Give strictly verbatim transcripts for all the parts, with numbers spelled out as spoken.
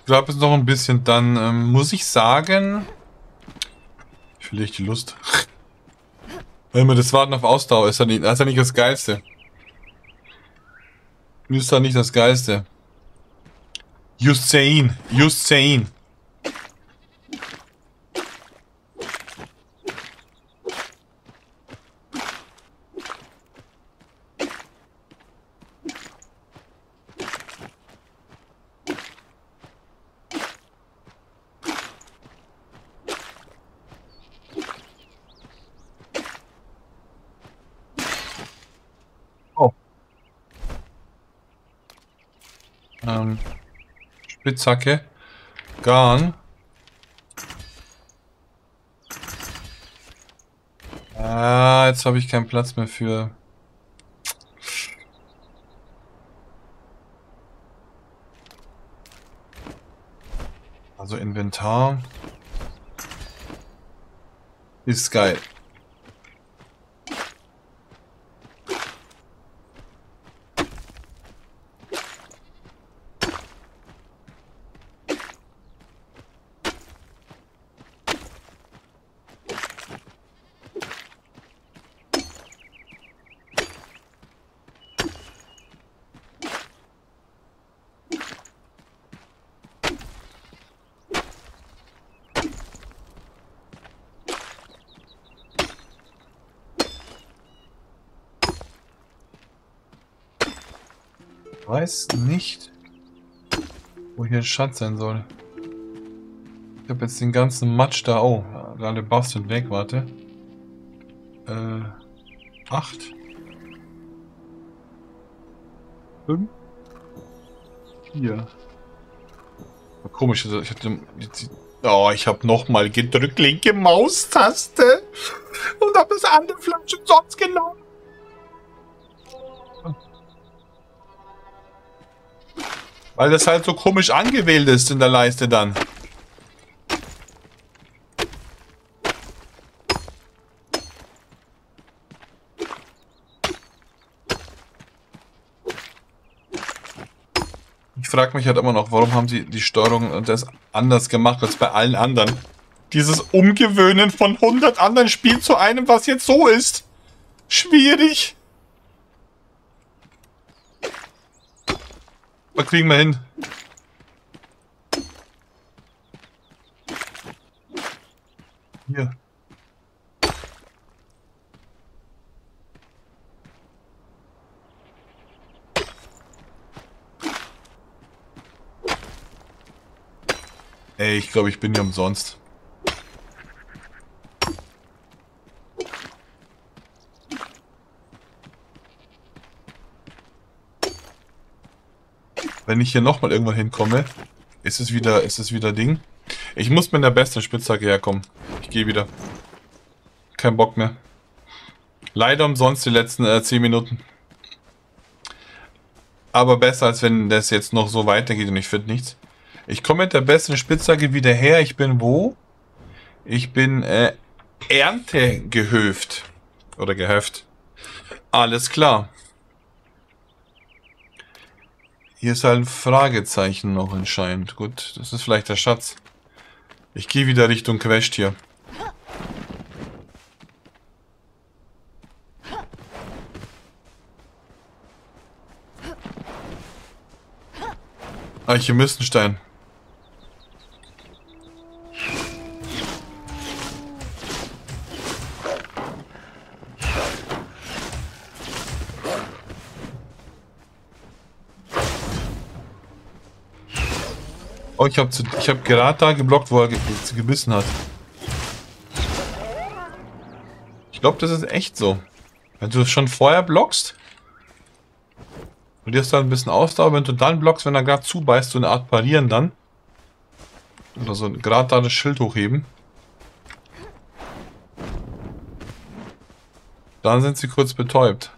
Ich glaube, es ist noch ein bisschen. Dann ähm, muss ich sagen... Ich verliere die Lust. Wenn man das Warten auf Ausdauer ist ja nicht, das ist ja nicht das Geilste. Ist ja nicht das Geilste. Just saying. Just saying. Ähm, Spitzhacke. Garn. Ah, jetzt habe ich keinen Platz mehr für... Also Inventar. Ist geil. Weiß nicht, wo hier ein Schatz sein soll. Ich habe jetzt den ganzen Matsch da. Oh, alle Buffs sind weg, warte. Äh, acht. Fünf. Vier. Komisch, ich hatte... Oh, ich habe nochmal gedrückt, linke Maustaste. Und habe das andere Fleisch umsonst genommen. Weil das halt so komisch angewählt ist in der Leiste dann. Ich frage mich halt immer noch, warum haben sie die Steuerung das anders gemacht als bei allen anderen? Dieses Umgewöhnen von hundert anderen Spielen zu einem, was jetzt so ist. Schwierig. Was kriegen wir hin? Hier. Ey, ich glaube, ich bin hier umsonst. Wenn ich hier nochmal irgendwann hinkomme, ist es wieder, ist es wieder Ding. Ich muss mit der besten Spitzhacke herkommen. Ich gehe wieder. Kein Bock mehr. Leider umsonst die letzten äh, zehn Minuten. Aber besser, als wenn das jetzt noch so weitergeht und ich finde nichts. Ich komme mit der besten Spitzhacke wieder her. Ich bin wo? Ich bin äh, Erntegehöft. Oder gehöft. Alles klar. Hier ist halt ein Fragezeichen noch anscheinend. Gut, das ist vielleicht der Schatz. Ich gehe wieder Richtung Quest hier. Alchemistenstein. Oh, ich habe ich hab gerade da geblockt, wo er ge gebissen hat. Ich glaube, das ist echt so. Wenn du es schon vorher blockst, verlierst du halt ein bisschen Ausdauer. Wenn du dann blockst, wenn er gerade zubeißt, so eine Art parieren dann. Oder so gerade da das Schild hochheben. Dann sind sie kurz betäubt.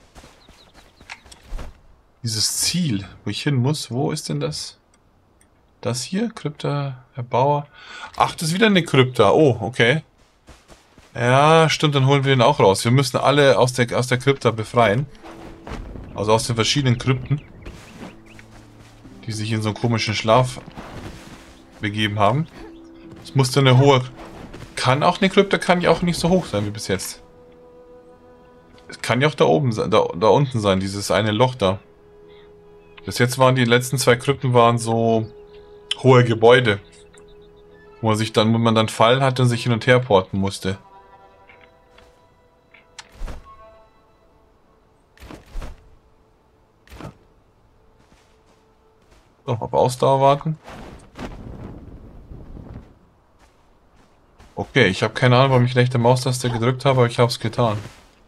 Dieses Ziel, wo ich hin muss, wo ist denn das? Das hier? Krypta, Herr Bauer. Ach, das ist wieder eine Krypta. Oh, okay. Ja, stimmt, dann holen wir den auch raus. Wir müssen alle aus der, aus der Krypta befreien. Also aus den verschiedenen Krypten. Die sich in so einen komischen Schlaf begeben haben. Es musste eine hohe... Kann auch eine Krypta, kann ja auch nicht so hoch sein wie bis jetzt. Es kann ja auch da oben sein, da, da unten sein, dieses eine Loch da. Bis jetzt waren die letzten zwei Krypten waren so hohe Gebäude. Wo man sich dann, wo man dann Fallen hatte und sich hin und her porten musste. So, auf Ausdauer warten. Okay, ich habe keine Ahnung, warum ich rechte Maustaste gedrückt habe, aber ich habe es getan.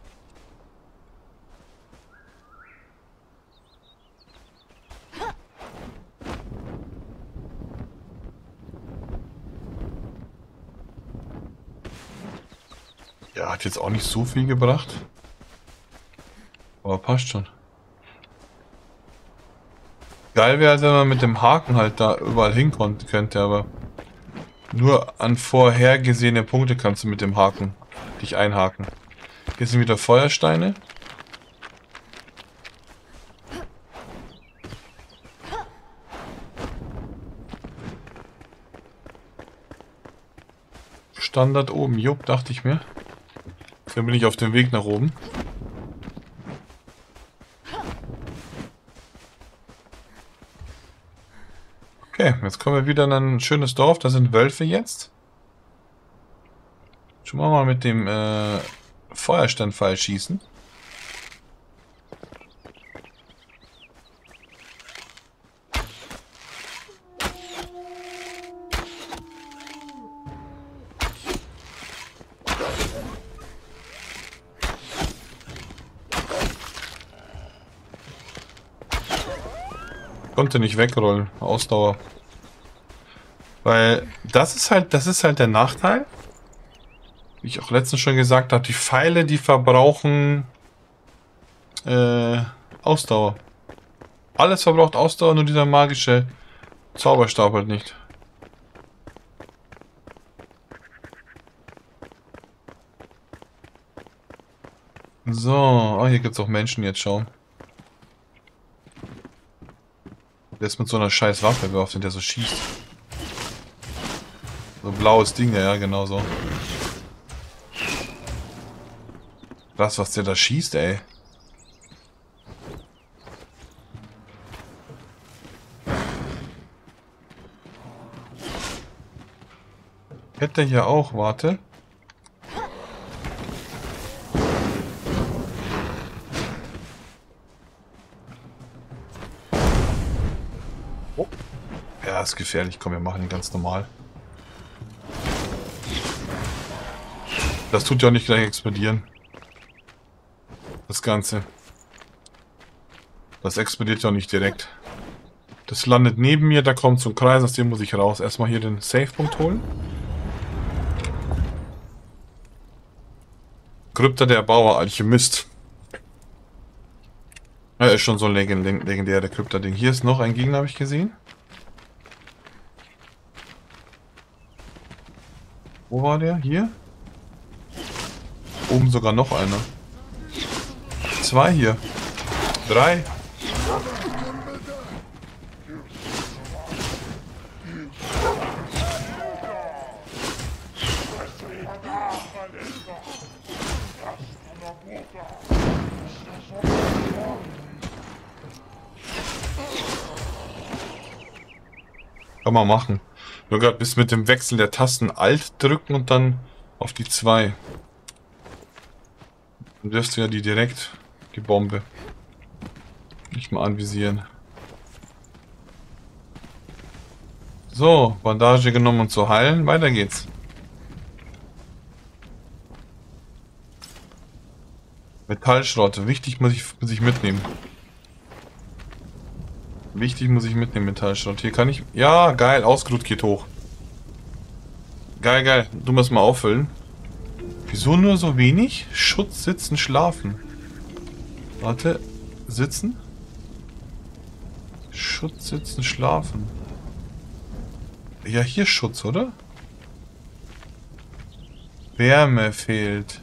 Ja, hat jetzt auch nicht so viel gebracht. Aber passt schon. Geil wäre, wenn man mit dem Haken halt da überall hinkommen könnte, aber nur an vorhergesehene Punkte kannst du mit dem Haken dich einhaken. Hier sind wieder Feuersteine. Standard oben, jupp, dachte ich mir. Dann bin ich auf dem Weg nach oben. Okay, jetzt kommen wir wieder in ein schönes Dorf. Da sind Wölfe jetzt. Schon mal mit dem äh, Feuersteinpfeil schießen. Konnte nicht wegrollen. Ausdauer. Weil das ist halt, das ist halt der Nachteil. Wie ich auch letztens schon gesagt habe, die Pfeile, die verbrauchen äh, Ausdauer. Alles verbraucht Ausdauer, nur dieser magische Zauberstab halt nicht. So, oh, hier gibt es auch Menschen jetzt, schauen. Der ist mit so einer scheiß Waffe, wer auf den der so schießt. So ein blaues Ding, ja, genau so. Das, was der da schießt, ey. Hätte hier auch, warte. Oh. Ja, ist gefährlich. Komm, wir machen ihn ganz normal. Das tut ja auch nicht gleich explodieren. Das Ganze. Das explodiert ja auch nicht direkt. Das landet neben mir, da kommt zum Kreis, aus dem muss ich raus. Erstmal hier den Save-Punkt holen. Krypta der Erbauer, Alchemist. Ja, ist schon so ein legend legendärer Krypta-Ding. Hier ist noch ein Gegner, habe ich gesehen. Wo war der? Hier? Oben sogar noch einer. Zwei hier. Drei. Kann man machen. Nur gerade bis mit dem Wechsel der Tasten Alt drücken und dann auf die zwei. Dann wirfst du ja die direkt, die Bombe. Nicht mal anvisieren. So, Bandage genommen und zu heilen. Weiter geht's. Metallschrott. Wichtig muss ich, muss ich mitnehmen. Wichtig muss ich mitnehmen, Metallschrott. Hier kann ich... Ja, geil. Ausgeruht geht hoch. Geil, geil. Du musst mal auffüllen. Wieso nur so wenig? Schutz, sitzen, schlafen. Warte. Sitzen? Schutz, sitzen, schlafen. Ja, hier Schutz, oder? Wärme fehlt.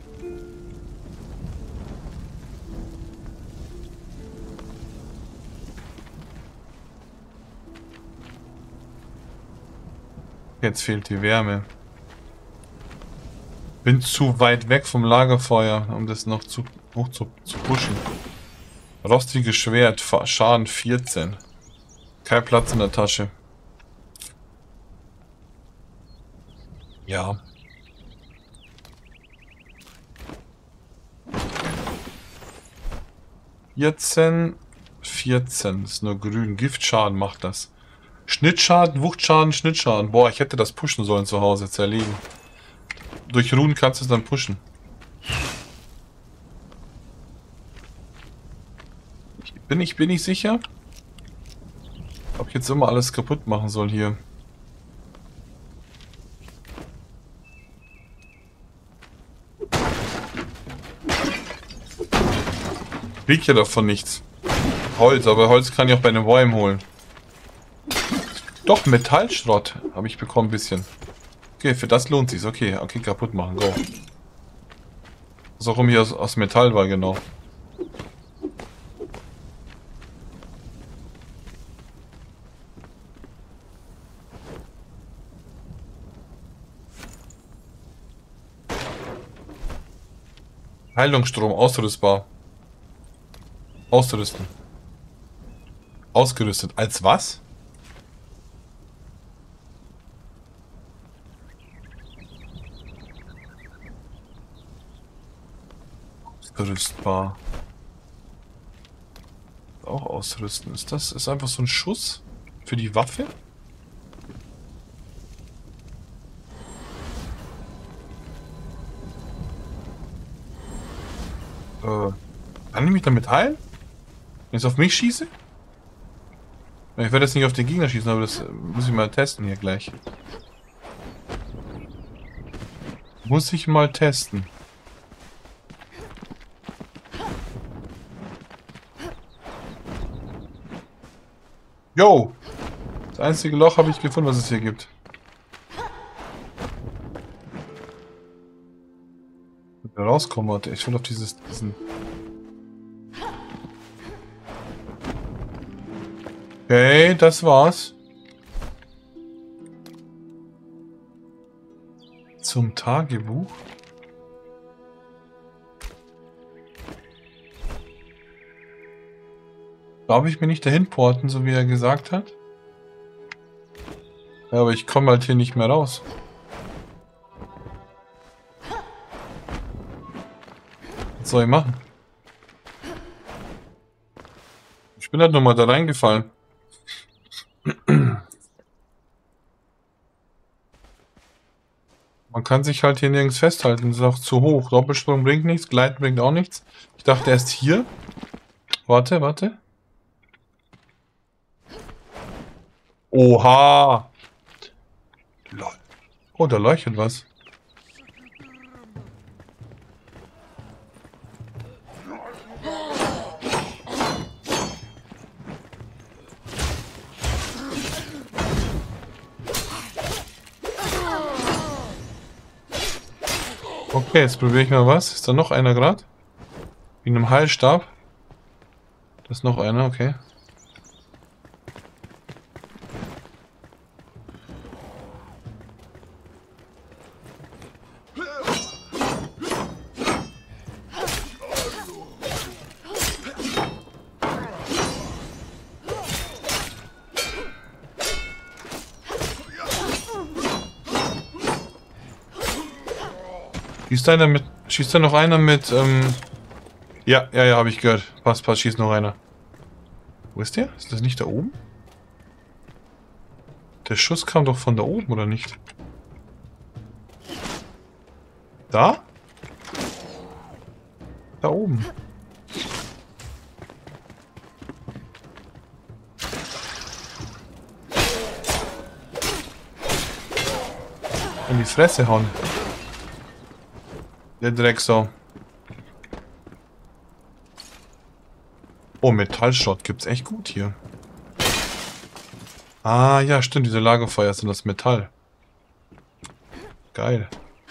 Jetzt fehlt die Wärme. Bin zu weit weg vom Lagerfeuer, um das noch zu hoch zu, zu pushen. Rostiges Schwert, Schaden vierzehn. Kein Platz in der Tasche. Ja. vierzehn, vierzehn. Das ist nur grün. Giftschaden macht das. Schnittschaden, Wuchtschaden, Schnittschaden. Boah, ich hätte das pushen sollen zu Hause, zerlegen. Durch Runen kannst du es dann pushen. Bin ich, bin ich sicher? Ob ich jetzt immer alles kaputt machen soll hier. Krieg ja davon nichts. Holz, aber Holz kann ich auch bei einem Bäumen holen. Doch, Metallschrott habe ich bekommen ein bisschen. Okay, für das lohnt sich's. Okay, okay, kaputt machen, go. Was auch immer hier aus, aus Metall war, genau. Heilungsstrom, ausrüstbar. Ausrüsten. Ausgerüstet. Als was? Ausgerüstbar. Auch ausrüsten. Ist das ist einfach so ein Schuss für die Waffe? Äh, kann ich mich damit heilen? Wenn ich es auf mich schieße? Ich werde jetzt nicht auf den Gegner schießen, aber das muss ich mal testen hier gleich. Muss ich mal testen. Yo! Das einzige Loch habe ich gefunden, was es hier gibt. Wenn wir rauskommen, warte, ich will auf dieses, diesen... Okay, das war's. Zum Tagebuch. Darf ich mir nicht dahin porten, so wie er gesagt hat? Ja, aber ich komme halt hier nicht mehr raus. Was soll ich machen? Ich bin halt nochmal da reingefallen. Man kann sich halt hier nirgends festhalten. Das ist auch zu hoch. Doppelsprung bringt nichts, Gleiten bringt auch nichts. Ich dachte erst hier. Warte, warte. Oha! Lol. Oh, da leuchtet was. Okay, jetzt probiere ich mal was. Ist da noch einer gerade? Wie in einem Heilstab. Das ist noch einer, okay. Schießt einer mit. Schießt da noch einer mit, ähm. Ja, ja, ja, habe ich gehört. Passt, passt, schießt noch einer. Wo ist der? Ist das nicht da oben? Der Schuss kam doch von da oben, oder nicht? Da? Da oben. In die Fresse hauen. Der Drecksau. Oh, Metallschrott gibt's echt gut hier. Ah, ja, stimmt. Diese Lagerfeuer sind das Metall. Geil.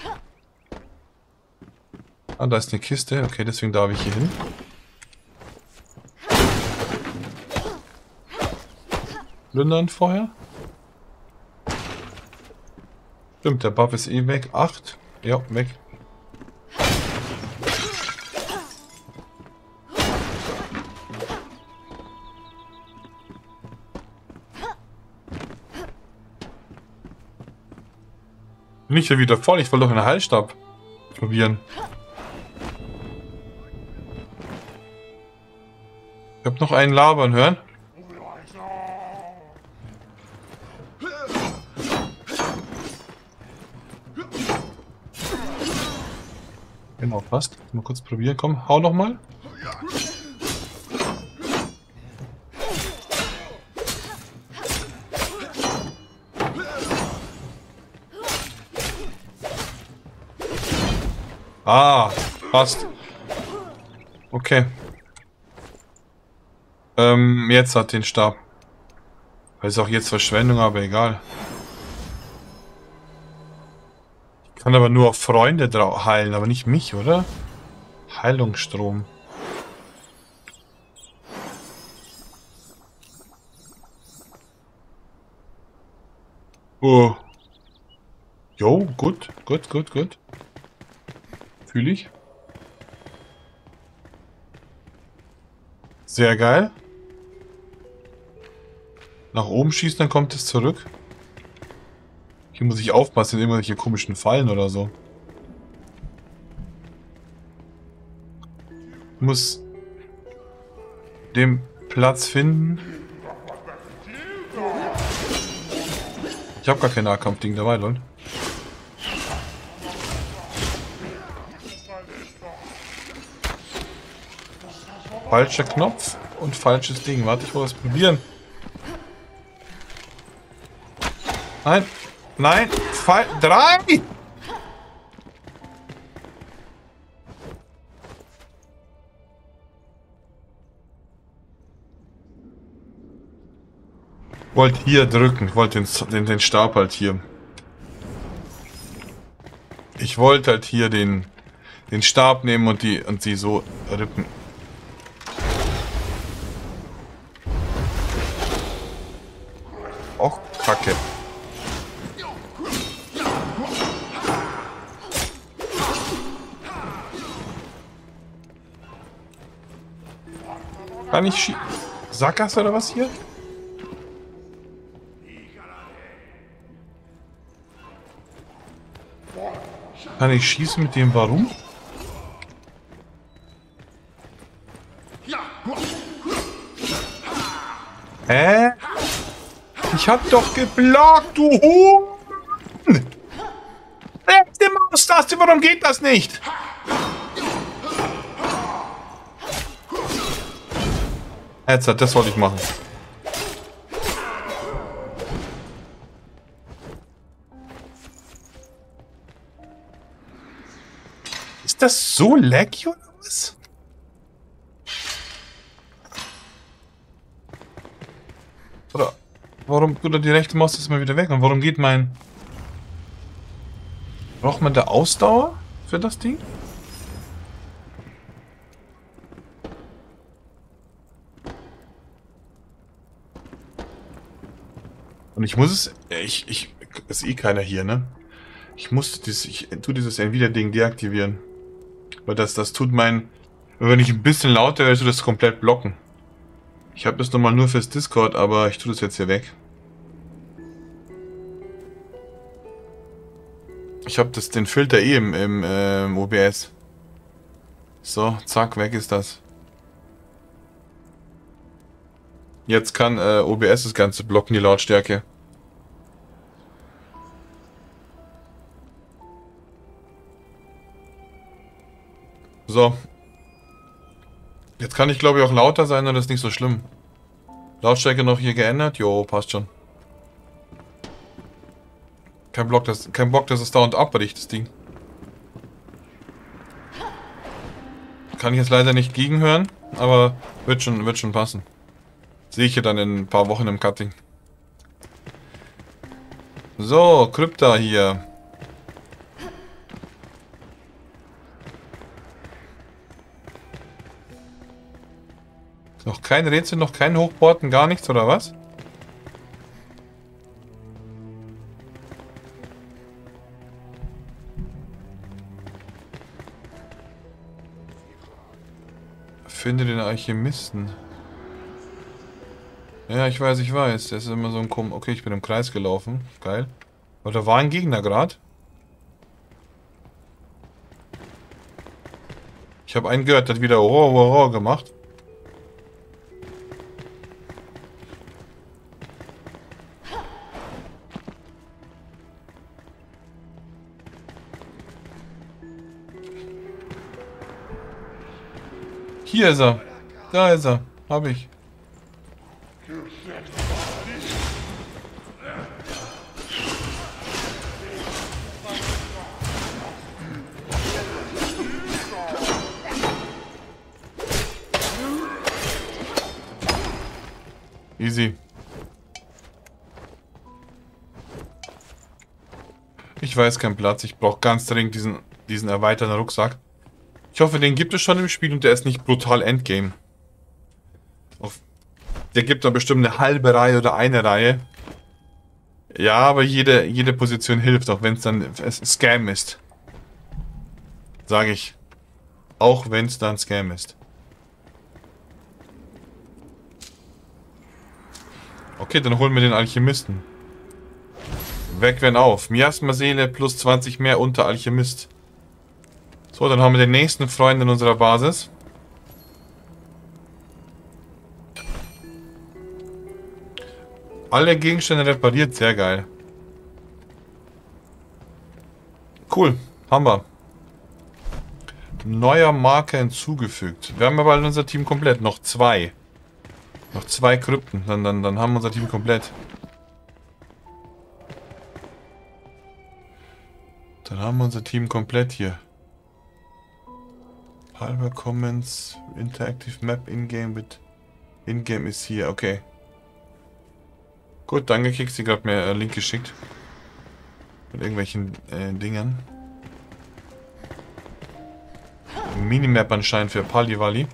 Ah, da ist eine Kiste. Okay, deswegen darf ich hier hin. Plündern vorher. Stimmt, der Buff ist eh weg. acht. Ja, weg. Bin ich ja wieder voll. Ich wollte doch einen Heilstab probieren. Ich hab noch einen labern hören. Genau, passt. Mal kurz probieren. Komm, hau noch mal. Ah, passt. Okay. Ähm, jetzt hat den Stab. Weil es auch jetzt Verschwendung, aber egal. Ich kann aber nur auf Freunde heilen, aber nicht mich, oder? Heilungsstrom. Oh. Jo, gut, gut, gut, gut. Fühle ich. Sehr geil. Nach oben schießen, dann kommt es zurück. Hier muss ich aufpassen, irgendwelche komischen Fallen oder so. Ich muss den Platz finden. Ich habe gar kein Nahkampfding dabei, Leute. Falscher Knopf und falsches Ding. Warte, ich will was probieren. Nein. Nein. Fall. Drei! Wollte hier drücken. Ich wollte den, den, den Stab halt hier. Ich wollte halt hier den, den Stab nehmen und die und sie so rippen. Och, Kacke. Kann ich schießen? Sackgasse oder was hier? Kann ich schießen mit dem Warum? Hä? Ich hab doch geblockt, du Huhn! Rechte Maustaste, warum geht das nicht? Jetzt, das wollte ich machen. Ist das so laggy oder was? Oder warum tut er die rechte Maus jetzt mal wieder weg? Und warum geht mein... Braucht man da Ausdauer für das Ding? Und ich muss es... Ich... ich ist eh keiner hier, ne? Ich muss dieses... Ich tue dieses Nvidia-Ding deaktivieren. Weil das... Das tut mein... Wenn ich ein bisschen lauter wäre, tut das komplett blocken. Ich habe das nochmal nur fürs Discord, aber ich tue das jetzt hier weg. Ich habe das den Filter eh im, im äh, O B S. So, zack, weg ist das. Jetzt kann äh, O B S das Ganze blocken, die Lautstärke. So. Jetzt kann ich glaube ich auch lauter sein, und das ist nicht so schlimm. Lautstärke noch hier geändert? Jo, passt schon. Kein Bock, dass, kein Bock, dass es dauernd abbricht, das Ding. Kann ich jetzt leider nicht gegenhören, aber wird schon, wird schon passen. Sehe ich ja dann in ein paar Wochen im Cutting. So, Krypta hier. Noch kein Rätsel, noch kein Hochporten, gar nichts, oder was? Finde den Alchemisten. Ja, ich weiß, ich weiß. Das ist immer so ein Kom... Okay, ich bin im Kreis gelaufen. Geil. Aber da war ein Gegner gerade. Ich habe einen gehört, der hat wieder Rohr, Rohr, Rohr gemacht. Hier ist er. Da ist er. Hab ich. Easy. Ich weiß keinen Platz. Ich brauche ganz dringend diesen, diesen erweiterten Rucksack. Ich hoffe, den gibt es schon im Spiel und der ist nicht brutal Endgame. Auf, der gibt dann bestimmt eine halbe Reihe oder eine Reihe. Ja, aber jede, jede Position hilft, auch wenn es dann ein Scam ist. Sage ich. Auch wenn es dann Scam ist. Okay, dann holen wir den Alchemisten. Weg, wenn auf. Miasma-Seele plus zwanzig mehr unter Alchemist. So, dann haben wir den nächsten Freund in unserer Basis. Alle Gegenstände repariert, sehr geil. Cool, haben wir. Neuer Marker hinzugefügt. Wir haben aber in unser Team komplett. Noch zwei. Noch zwei Krypten. Dann, dann, dann haben wir unser Team komplett. Dann haben wir unser Team komplett hier. Halber Comments, Interactive Map in-game with in-game ist hier, okay. Gut, danke, kriegst du gerade mir einen Link geschickt. Mit irgendwelchen äh, Dingern. Minimap anscheinend für Paliwali.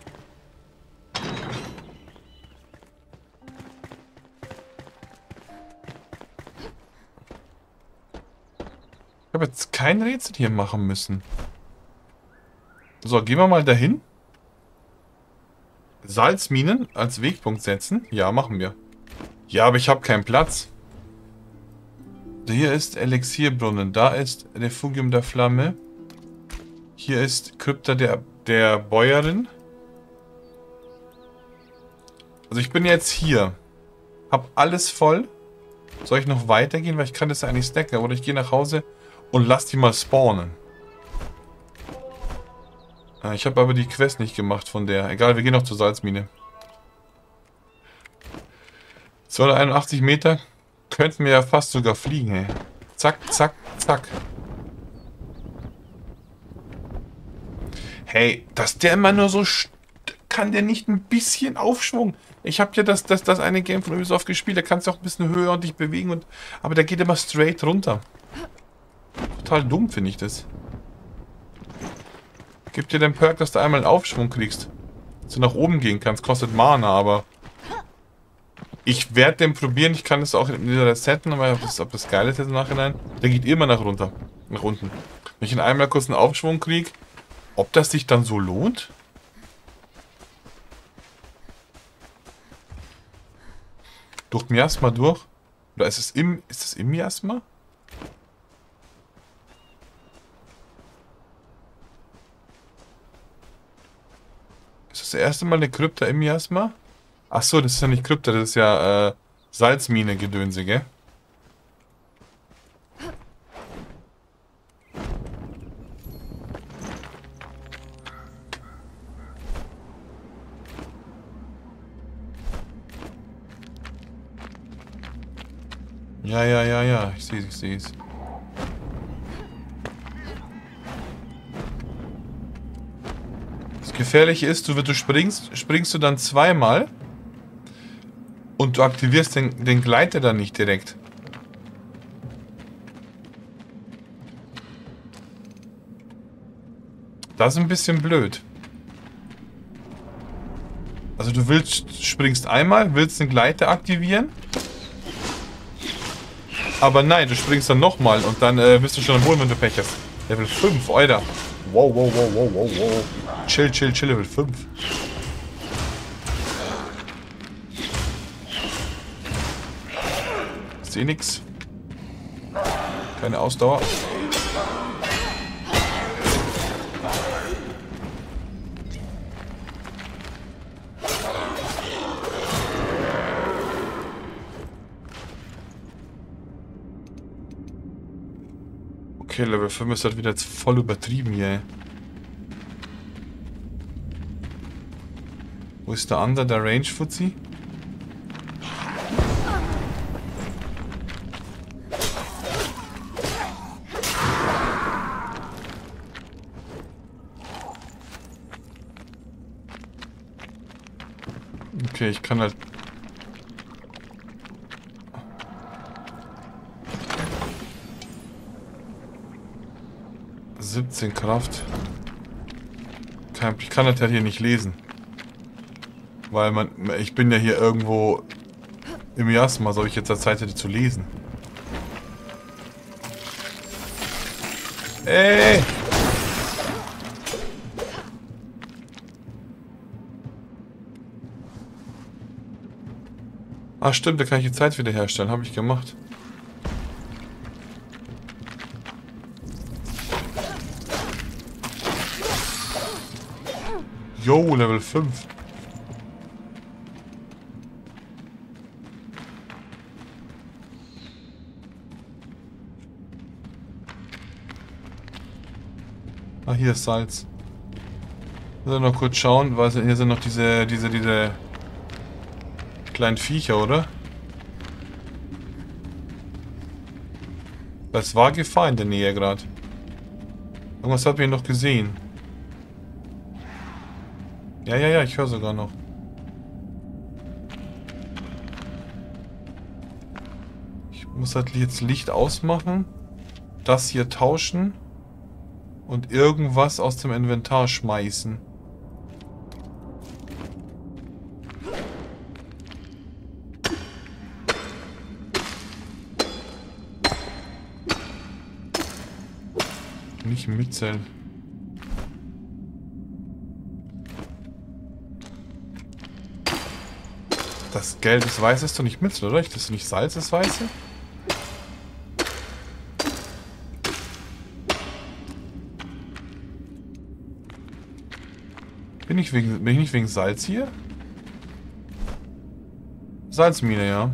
Ich habe jetzt kein Rätsel hier machen müssen. So, gehen wir mal dahin. Salzminen als Wegpunkt setzen. Ja, machen wir. Ja, aber ich habe keinen Platz. Hier ist Elixierbrunnen. Da ist Refugium der Flamme. Hier ist Krypta der, der Bäuerin. Also ich bin jetzt hier. Hab alles voll. Soll ich noch weitergehen? Weil ich kann das ja eigentlich stacken. Oder ich gehe nach Hause und lass die mal spawnen. Ich habe aber die Quest nicht gemacht von der. Egal, wir gehen noch zur Salzmine. zweihunderteinundachtzig Meter. Könnten wir ja fast sogar fliegen, ey. Zack, zack, zack. Hey, dass der immer nur so... Kann der nicht ein bisschen Aufschwung? Ich habe ja das, das, das eine Game von Ubisoft gespielt. Da kannst du auch ein bisschen höher und dich bewegen. Und, aber der geht immer straight runter. Total dumm finde ich das. Gibt dir den Perk, dass du einmal einen Aufschwung kriegst. Dass du nach oben gehen kannst. Kostet Mana, aber... Ich werde den probieren. Ich kann es auch wieder resetten, aber ob das, ob das geil ist jetzt im Nachhinein. Der geht immer nach runter. Nach unten. Wenn ich in einmal kurz einen Aufschwung kriege, ob das sich dann so lohnt? Durch Miasma durch? Oder ist es im... Ist es im Miasma? Ist das, das erste Mal eine Krypta im Miasma? Achso, das ist ja nicht Krypta, das ist ja äh, Salzmine-Gedönse, gell? Ja, ja, ja, ja, ich sehe es, ich sehe es. Das Gefährliche ist, du, du springst, springst du dann zweimal und du aktivierst den, den Gleiter dann nicht direkt. Das ist ein bisschen blöd. Also du willst, springst einmal, willst den Gleiter aktivieren. Aber nein, du springst dann nochmal und dann äh, bist du schon am Boden, wenn du Pech hast. Level fünf, Alter. Wow, wow, wow, wow, wow, wow. Chill, chill, chill, Level fünf. Ist eh nix. Keine Ausdauer. Okay, Level fünf ist halt wieder jetzt voll übertrieben hier. Wo ist der andere, der Range-Fuzzi? Okay, ich kann halt... siebzehn Kraft. Ich kann das halt hier nicht lesen. Weil man... Ich bin ja hier irgendwo im Miasma, soll ich jetzt Zeit hätte zu lesen. Ey! Ah, stimmt, da kann ich die Zeit wiederherstellen. Habe ich gemacht. Yo, Level fünf. Ah, hier ist Salz. Also noch kurz schauen, weil hier sind noch diese, diese, diese kleinen Viecher, oder? Das war Gefahr in der Nähe gerade. Irgendwas hat mir noch gesehen. Ja, ja, ja, ich höre sogar noch. Ich muss halt jetzt Licht ausmachen. Das hier tauschen. Und irgendwas aus dem Inventar schmeißen. Nicht mitzählen. Das Gelb ist weiß, ist doch nicht Mitzel, oder? Das ist nicht Salz, das Weiße? Bin ich, wegen, bin ich nicht wegen Salz hier? Salzmine, ja.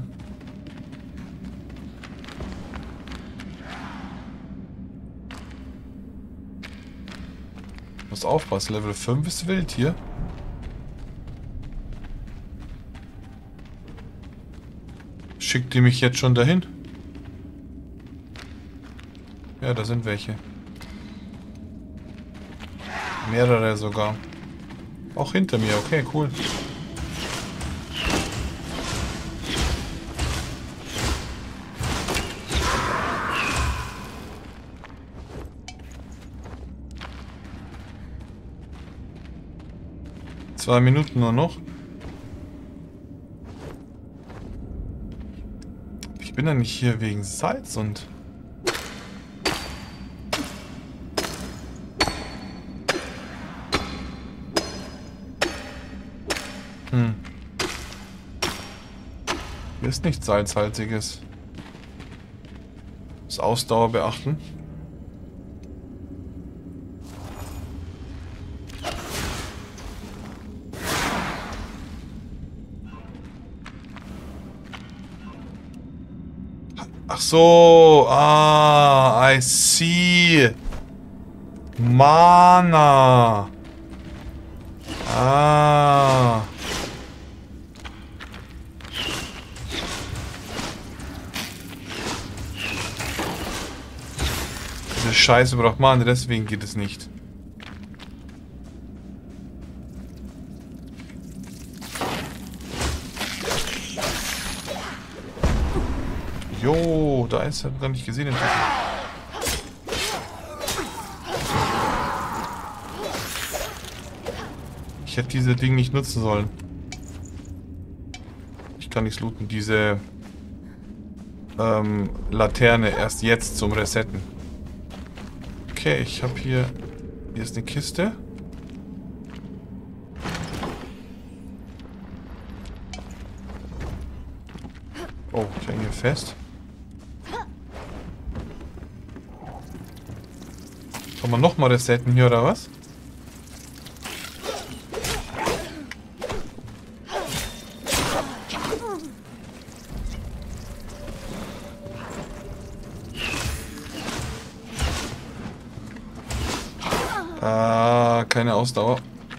Muss aufpassen, Level fünf ist wild hier. Schickt die mich jetzt schon dahin? Ja, da sind welche. Mehrere sogar. Auch hinter mir, okay, cool. Zwei Minuten nur noch. Ich bin ja nicht hier wegen Salz und... Hm. Hier ist nichts Salzhaltiges. Das Ausdauer beachten. Ach so, ah, I see. Mana. Ah. Diese Scheiße braucht Mana, deswegen geht es nicht. Jo, da ist er gar nicht gesehen. Ich hätte diese Ding nicht nutzen sollen. Ich kann nichts looten. Diese ähm, Laterne erst jetzt zum Resetten. Okay, ich habe hier... Hier ist eine Kiste. Oh, ich hänge hier fest. Kann man nochmal resetten hier, oder was? Ah, keine Ausdauer.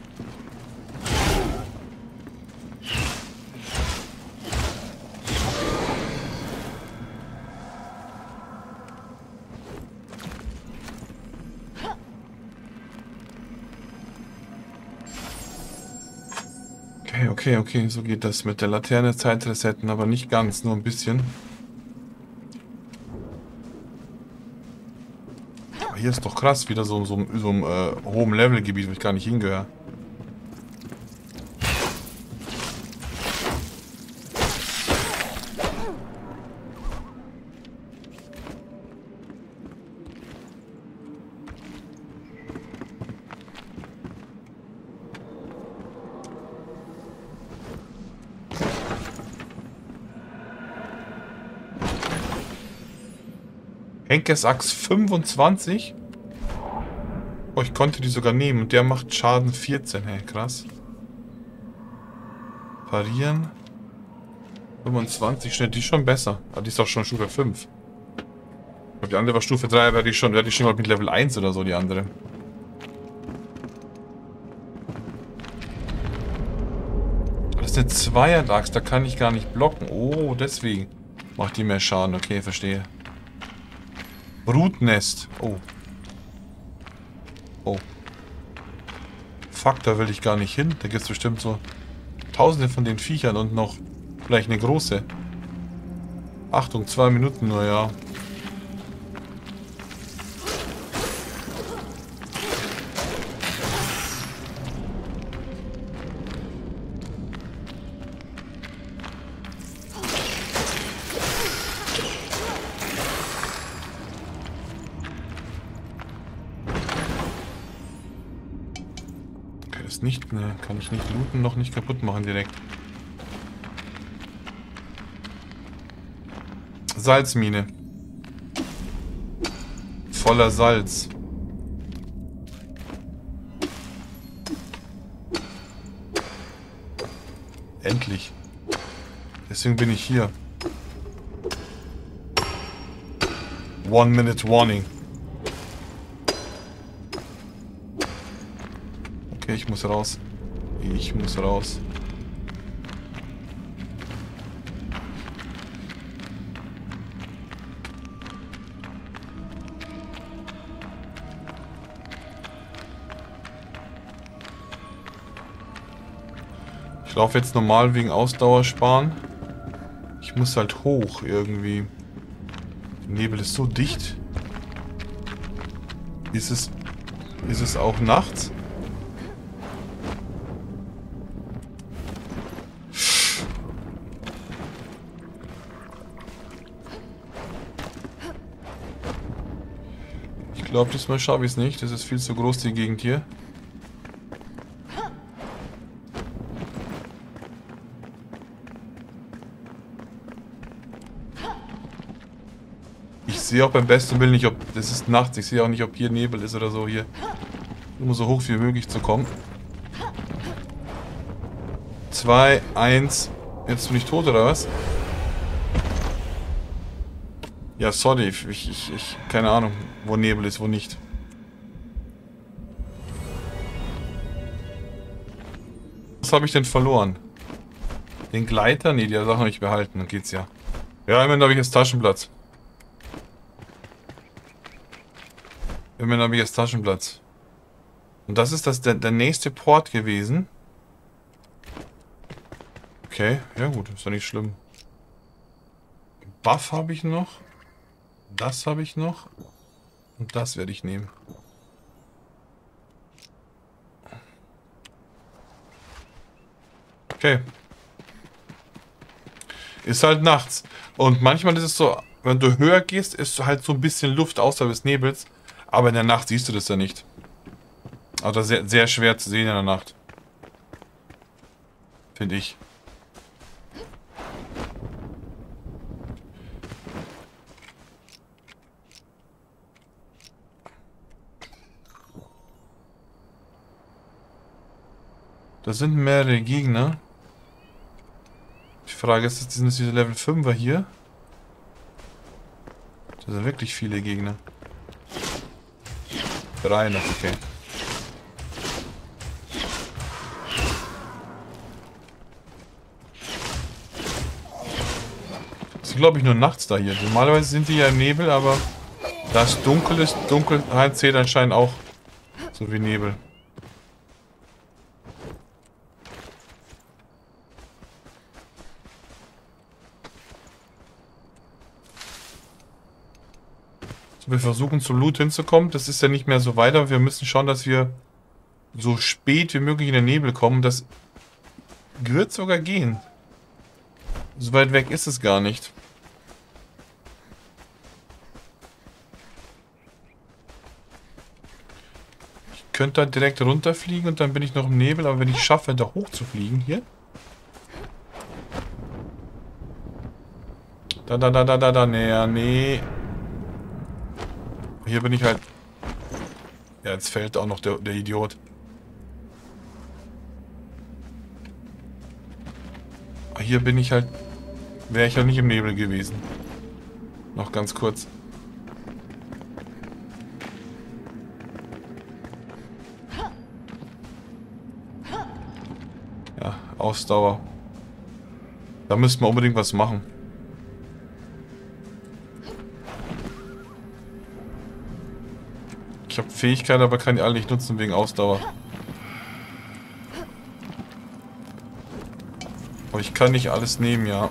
Okay, okay, okay, so geht das mit der Laterne Zeit resetten, aber nicht ganz, nur ein bisschen. Aber hier ist doch krass, wieder so, so, so ein äh, hohem Levelgebiet, wo ich gar nicht hingehöre. Henkes Axt fünfundzwanzig? Oh, ich konnte die sogar nehmen und der macht Schaden vierzehn. Hey, krass. Parieren. fünfundzwanzig, schnell, die ist schon besser. Aber die ist doch schon Stufe fünf. Ich glaube, die andere war Stufe drei, wäre die schon, wäre die schon mal mit Level eins oder so, die andere. Das ist eine Zweier-Axt, da kann ich gar nicht blocken. Oh, deswegen macht die mehr Schaden. Okay, verstehe. Brutnest. Oh. Oh. Fuck, da will ich gar nicht hin. Da gibt es bestimmt so tausende von den Viechern und noch vielleicht eine große. Achtung, zwei Minuten nur, ja. Nicht, ne, kann ich nicht looten, noch nicht kaputt machen direkt. Salzmine. Voller Salz. Endlich. Deswegen bin ich hier. One minute warning. Okay, ich muss raus. Ich muss raus. Ich laufe jetzt normal wegen Ausdauer sparen. Ich muss halt hoch irgendwie. Der Nebel ist so dicht. Ist es, ist es auch nachts? Ich glaube, diesmal schaffe ich es nicht. Das ist viel zu groß, die Gegend hier. Ich sehe auch beim besten Willen nicht, ob... Das ist nachts. Ich sehe auch nicht, ob hier Nebel ist oder so hier. Nur so hoch wie möglich zu kommen. Zwei, eins. Jetzt bin ich tot, oder was? Ja, sorry. Ich, ich, ich... Keine Ahnung, wo Nebel ist, wo nicht. Was habe ich denn verloren? Den Gleiter? Ne, die Sache habe ich behalten. Dann geht's ja. Ja, immerhin habe ich jetzt Taschenplatz. Immerhin habe ich jetzt Taschenplatz. Und das ist das der, der nächste Port gewesen. Okay, ja gut, ist doch nicht schlimm. Buff habe ich noch. Das habe ich noch. Und das werde ich nehmen. Okay. Ist halt nachts. Und manchmal ist es so, wenn du höher gehst, ist halt so ein bisschen Luft außerhalb des Nebels. Aber in der Nacht siehst du das ja nicht. Also sehr, sehr schwer zu sehen in der Nacht. Finde ich. Da sind mehrere Gegner. Die Frage ist, sind es diese Level fünfer hier? Das sind wirklich viele Gegner. Drei noch, okay. Das ist, glaube ich, nur nachts da hier. Normalerweise sind die ja im Nebel, aber da es dunkel ist, Dunkelheit zählt anscheinend auch so wie Nebel. So, wir versuchen zum Loot hinzukommen. Das ist ja nicht mehr so weiter. Wir müssen schauen, dass wir so spät wie möglich in den Nebel kommen. Das wird sogar gehen. So weit weg ist es gar nicht. Ich könnte da direkt runterfliegen und dann bin ich noch im Nebel. Aber wenn ich schaffe, da hoch zu fliegen, hier. Da, da, da, da, da, da, nee, nee. Hier bin ich halt... Ja, jetzt fällt auch noch der, der Idiot. Hier bin ich halt... Wäre ich halt nicht im Nebel gewesen. Noch ganz kurz. Ja, Ausdauer. Da müssten wir unbedingt was machen. Ich habe Fähigkeiten, aber kann die alle nicht nutzen wegen Ausdauer. Aber ich kann nicht alles nehmen, ja.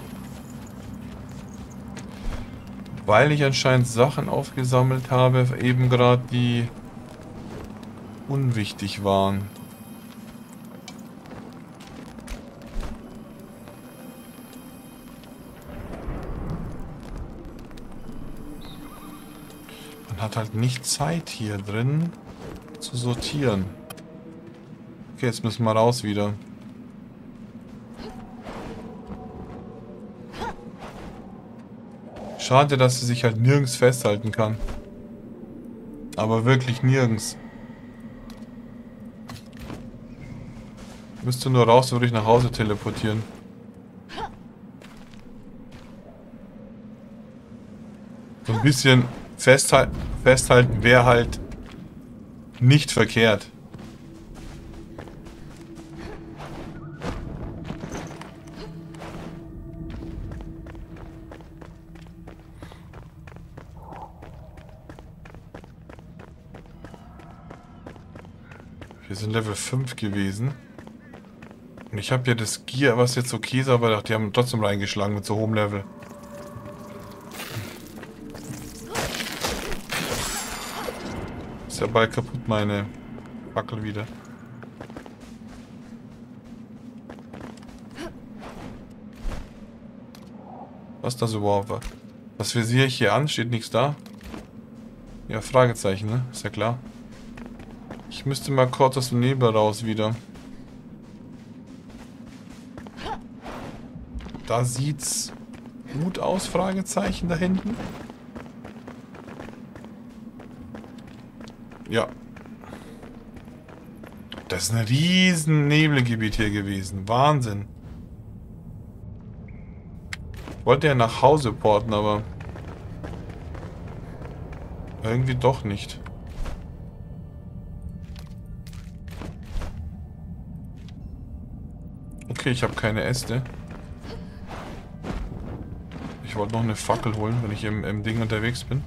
Weil ich anscheinend Sachen aufgesammelt habe, eben gerade die unwichtig waren. Man hat halt nicht Zeit hier drin zu sortieren. Okay, jetzt müssen wir raus wieder. Schade, dass sie sich halt nirgends festhalten kann. Aber wirklich nirgends. Müsste nur raus, würde ich nach Hause teleportieren. So ein bisschen festhalten, festhalten wäre halt nicht verkehrt. Wir sind Level fünf gewesen. Und ich habe ja das Gear, was jetzt okay ist, aber die haben trotzdem reingeschlagen mit so hohem Level. Ist ja bald kaputt, meine Fackel wieder. Was das überhaupt war? Was visiere ich hier an? Steht nichts da? Ja, Fragezeichen, ne? Ist ja klar. Ich müsste mal kurz aus dem Nebel raus wieder. Da sieht's gut aus, Fragezeichen da hinten. Ja. Das ist ein riesen Nebelgebiet hier gewesen. Wahnsinn. Ich wollte ja nach Hause porten, aber irgendwie doch nicht. Okay, ich habe keine Äste. Ich wollte noch eine Fackel holen, wenn ich im, im Ding unterwegs bin.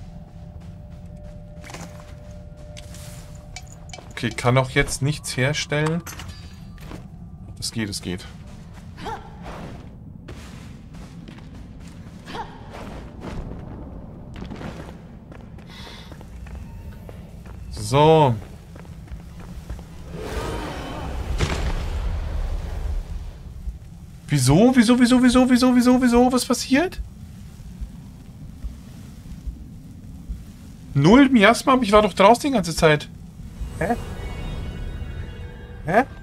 Okay, kann auch jetzt nichts herstellen. Es geht, es geht. So. Wieso? Wieso, wieso, wieso, wieso, wieso, wieso? Was passiert? Null Miasma, aber ich war doch draußen die ganze Zeit. Hä? Hä?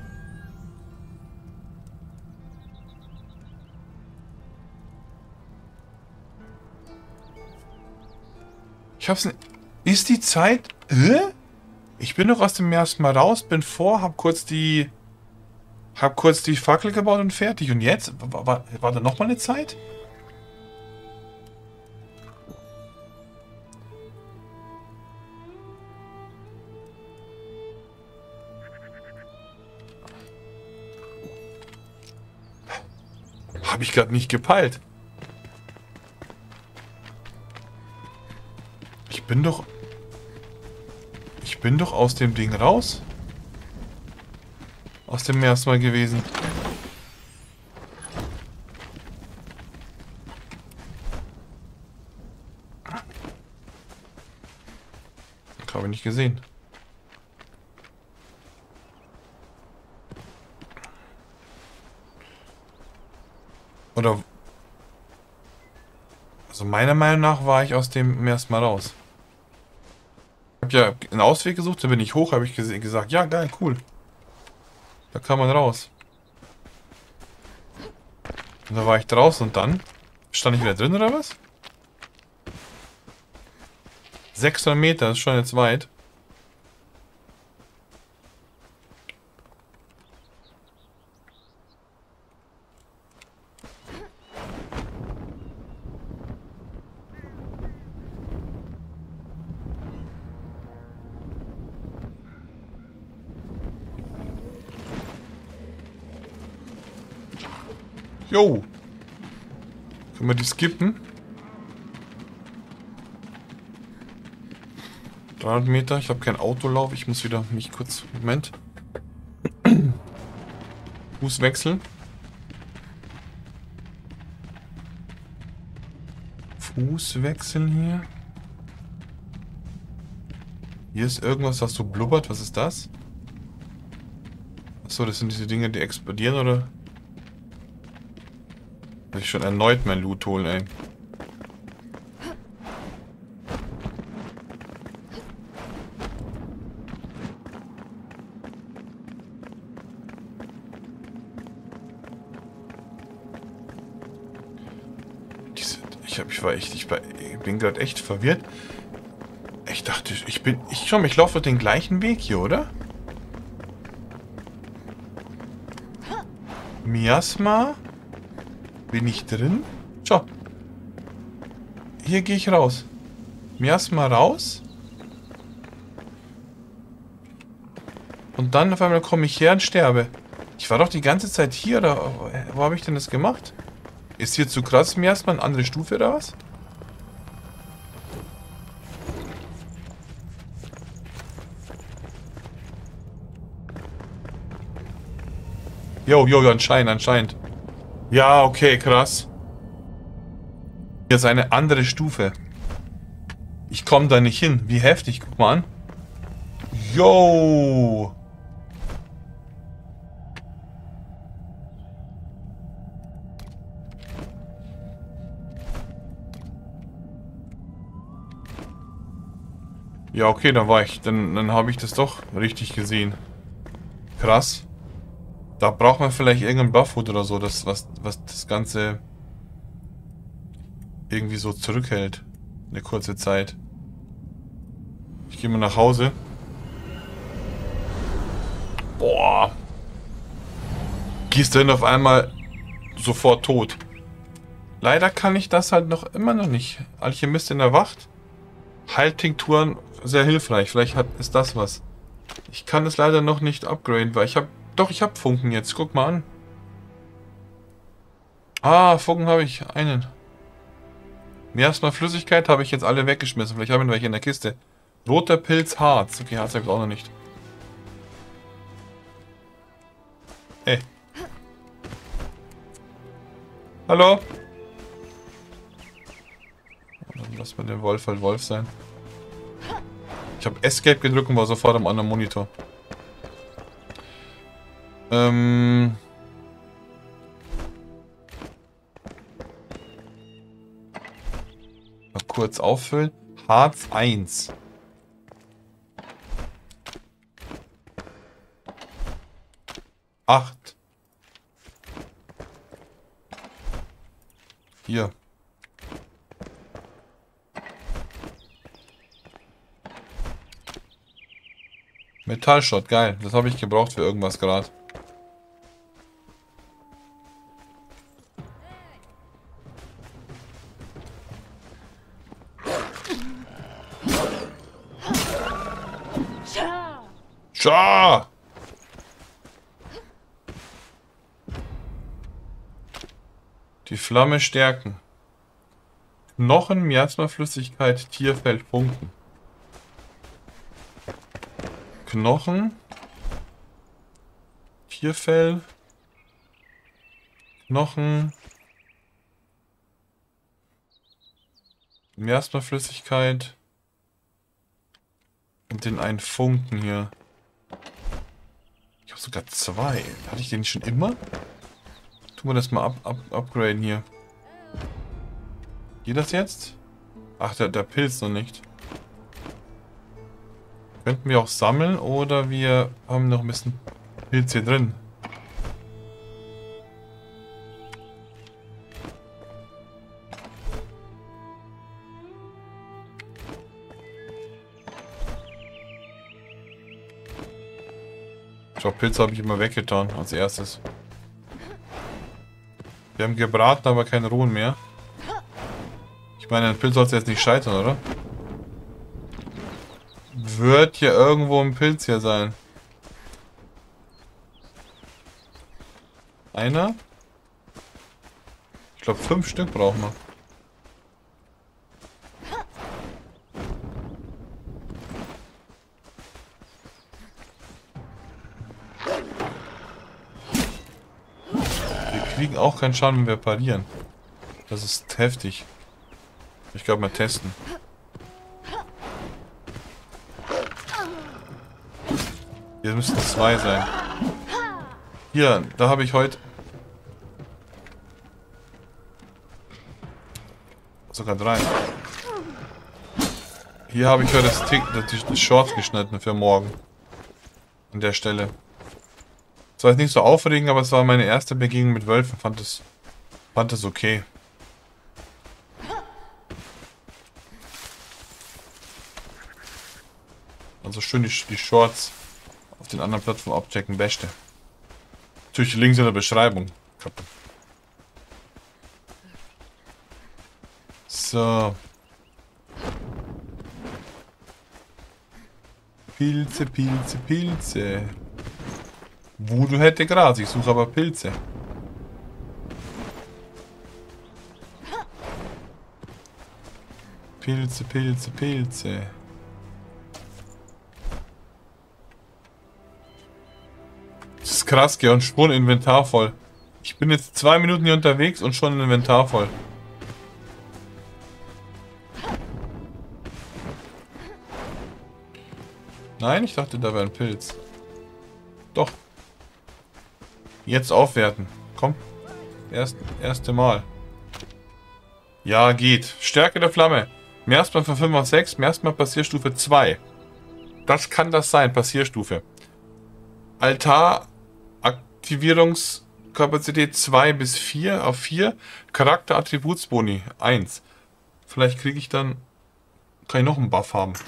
Ich hab's nicht... Ist die Zeit... Hä? Ich bin doch aus dem Miasma raus, bin vor, hab kurz die... Hab kurz die Fackel gebaut und fertig. Und jetzt? War, war, war da nochmal eine Zeit? Habe ich gerade nicht gepeilt. Ich bin doch... Ich bin doch aus dem Ding raus. Aus dem erstmal gewesen. Habe ich nicht gesehen. Oder... Also meiner Meinung nach war ich aus dem erstmal raus. Ich habe ja einen Ausweg gesucht, da bin ich hoch, habe ich gesagt, ja geil, cool. Da kann man raus. Und da war ich draußen und dann stand ich wieder drin oder was? sechshundert Meter, das ist schon jetzt weit. Jo. Können wir die skippen? dreihundert Meter. Ich habe kein Autolauf. Ich muss wieder mich kurz... Moment. Fuß wechseln. Fuß wechseln hier. Hier ist irgendwas, was so blubbert. Was ist das? Achso, das sind diese Dinge, die explodieren, oder? Will ich schon erneut mein Loot holen, ey. Diese, ich, hab, ich war echt, ich, war, ich bin gerade echt verwirrt. Ich dachte, ich bin, ich schau, ich laufe den gleichen Weg hier, oder? Miasma? Bin ich drin? Schau. Hier gehe ich raus. Miasma raus. Und dann auf einmal komme ich her und sterbe. Ich war doch die ganze Zeit hier, oder wo habe ich denn das gemacht? Ist hier zu krass Miasma eine andere Stufe oder was? Jo, jo, jo, anscheinend, anscheinend. Ja, okay, krass. Hier ist eine andere Stufe. Ich komme da nicht hin. Wie heftig, guck mal an. Yo! Ja, okay, dann war ich, dann, dann habe ich das doch richtig gesehen. Krass. Da braucht man vielleicht irgendein Buffwood oder so, das, was, was das Ganze irgendwie so zurückhält. Eine kurze Zeit. Ich gehe mal nach Hause. Boah. Gehst du denn auf einmal sofort tot? Leider kann ich das halt noch immer noch nicht. Alchemistin erwacht. Heiltinkturen sehr hilfreich. Vielleicht hat, ist das was. Ich kann es leider noch nicht upgraden, weil ich habe... Doch, ich habe Funken jetzt. Guck mal an. Ah, Funken habe ich. Einen. Erstmal Flüssigkeit habe ich jetzt alle weggeschmissen. Vielleicht haben wir welche in der Kiste. Roter Pilz, Harz. Okay, Harz habe ich auch noch nicht. Hey. Hallo? Lass mal den Wolf halt Wolf sein. Ich habe Escape gedrückt und war sofort am anderen Monitor. Ähm... Mal kurz auffüllen. Harz eins. acht. Hier. Metallschrott, geil. Das habe ich gebraucht für irgendwas gerade. Scha! Die Flamme stärken. Knochen, Miasmaflüssigkeit, Tierfell, Funken. Knochen. Tierfell. Knochen. Miasmaflüssigkeit. Und den einen Funken hier. Ich habe sogar zwei. Hatte ich den schon immer? Tun wir das mal up, up, upgraden hier. Geht das jetzt? Ach, der, der Pilz noch nicht. Könnten wir auch sammeln oder wir haben noch ein bisschen Pilz hier drin. Ich glaube, Pilze habe ich immer weggetan als erstes. Wir haben gebraten, aber keinen rohen mehr. Ich meine, ein Pilz sollte jetzt nicht scheitern, oder? Wird hier irgendwo ein Pilz hier sein? Einer? Ich glaube, fünf Stück brauchen wir. Wir kriegen auch keinen Schaden, wenn wir parieren. Das ist heftig. Ich glaube, mal testen. Hier müssten zwei sein. Hier, da habe ich heute sogar drei. Hier habe ich heute das, Tick, das, das Short geschnitten für morgen. An der Stelle. Es war jetzt nicht so aufregend, aber es war meine erste Begegnung mit Wölfen. Fand es, fand es okay. Also schön die, die Shorts auf den anderen Plattformen abchecken, beste. Natürlich die Links in der Beschreibung. So. Pilze, Pilze, Pilze. Voodoo hätte Gras, ich suche aber Pilze. Pilze, Pilze, Pilze. Das ist krass, gell? Und schon Inventar voll. Ich bin jetzt zwei Minuten hier unterwegs und schon Inventar voll. Nein, ich dachte, da wäre ein Pilz. Doch. Jetzt aufwerten. Komm. Erst, erste Mal. Ja, geht. Stärke der Flamme. Miasma von fünf auf sechs. Miasma Passierstufe zwei. Das kann das sein. Passierstufe. Altar. Aktivierungskapazität zwei bis vier auf vier. Charakterattributsboni eins. Vielleicht kriege ich dann... Kann ich noch einen Buff haben.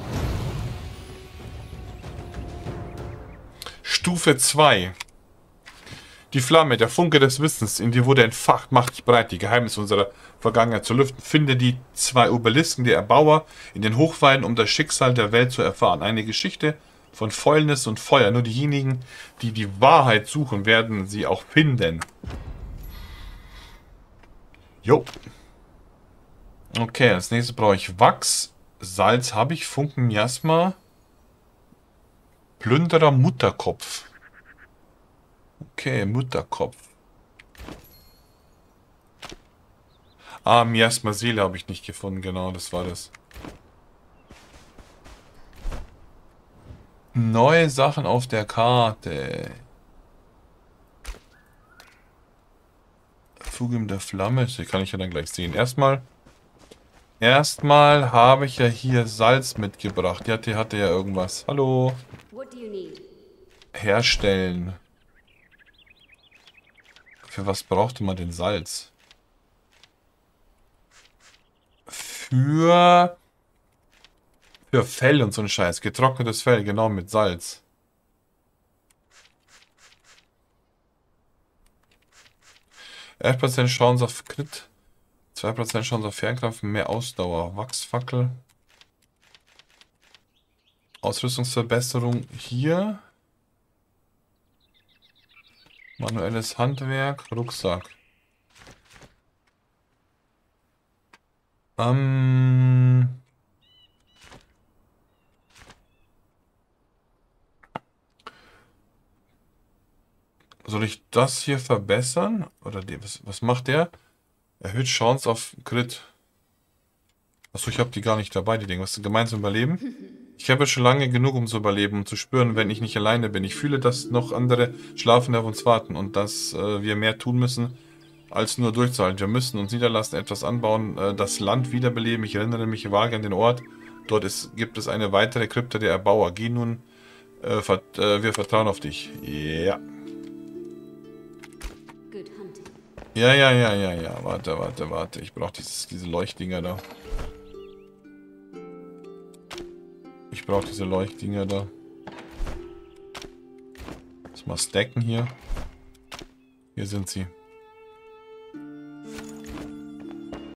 Stufe zwei. Die Flamme, der Funke des Wissens, in dir wurde entfacht, macht dich bereit, die Geheimnisse unserer Vergangenheit zu lüften. Finde die zwei Obelisken der Erbauer in den Hochweiden, um das Schicksal der Welt zu erfahren. Eine Geschichte von Fäulnis und Feuer. Nur diejenigen, die die Wahrheit suchen, werden sie auch finden. Jo. Okay, als nächstes brauche ich Wachs. Salz habe ich, Funken, Miasma. Plünderer, Mutterkopf. Okay, Mutterkopf. Ah, Miasma Seele habe ich nicht gefunden. Genau, das war das. Neue Sachen auf der Karte. Fugim der Flamme. Das kann ich ja dann gleich sehen. Erstmal. Erstmal habe ich ja hier Salz mitgebracht. Die hatte, hatte ja irgendwas. Hallo. Herstellen. Für was brauchte man denn Salz? Für... Für Fell und so ein Scheiß. Getrocknetes Fell, genau, mit Salz. elf Prozent Chance auf Crit. zwei Prozent Chance auf Fernkraft, mehr Ausdauer. Wachsfackel. Ausrüstungsverbesserung hier. Manuelles Handwerk, Rucksack. Ähm... Soll ich das hier verbessern? Oder die, was, was macht der? Erhöht Chance auf Crit. Achso, ich habe die gar nicht dabei, die Dinge. Was ist gemeinsam überleben? Ich habe schon lange genug, um zu überleben, um zu spüren, wenn ich nicht alleine bin. Ich fühle, dass noch andere schlafen auf uns warten und dass äh, wir mehr tun müssen, als nur durchzuhalten. Wir müssen uns niederlassen, etwas anbauen, äh, das Land wiederbeleben. Ich erinnere mich vage an den Ort. Dort ist, gibt es eine weitere Krypta der Erbauer. Geh nun, äh, vert, äh, wir vertrauen auf dich. Ja. Ja, ja, ja, ja, ja. Warte, warte, warte. Ich brauche diese Leuchtdinger da. Ich brauche diese Leuchtdinger da. Lass mal stacken hier. Hier sind sie.